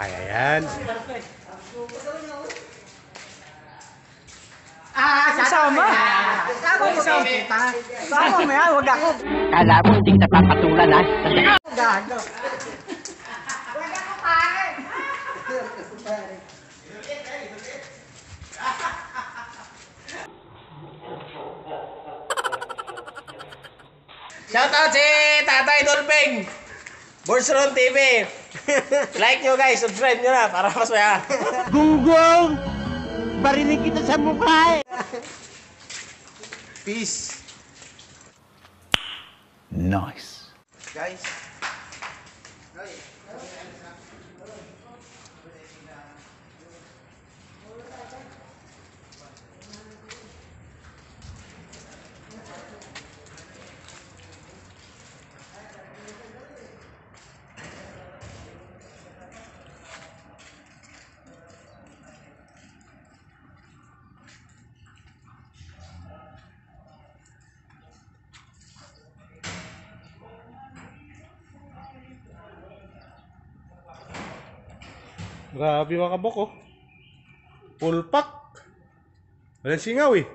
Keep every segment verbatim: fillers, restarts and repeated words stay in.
Kaya yan. Ah, sama. Sama mo sa kita. Sama mo yan, wag ako. Kala mo hindi kita papatulan ha? Gago. Wag ako pare. Shoutout si Tatay Dolping! Borsron T V! Like nyo guys, subscribe nyo na para masaya. Gunggong! Barinig kita sa mukha eh! Peace! Nice. Guys. Grabe mga kabok oh. Full pack. Walang singaw eh.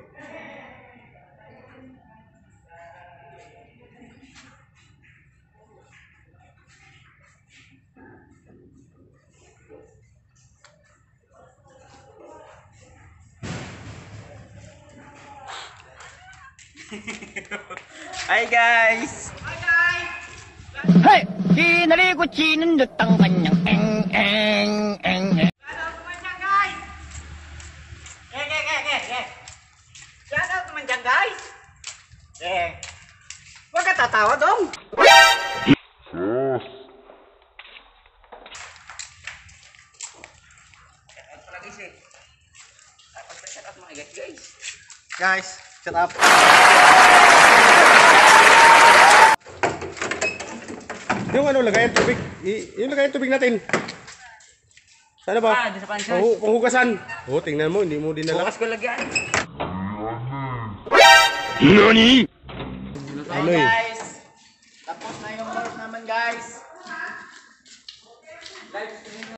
Hi guys! Hey! Kinalikutsinan lutang kanyang eng eng eng eng. Shoutout naman dyan, guys. Eh, eh, eh, eh, eh. Shoutout naman dyan, guys. Eh. Huwag ka tatawa, dong. Shoutout pala, guys, eh. Shoutout mga guys, guys. Guys, shut up. Yung ano, lagayan tubig. I, yung lagayan tubig natin. Sana ba? Ah, doon sa pansyon. Panghu panghugasan. Oh, tingnan mo, hindi mo dinala. Bukas ko lagyan. Nani? Ano eh? Guys. Tapos na yung oras naman, guys. Live stream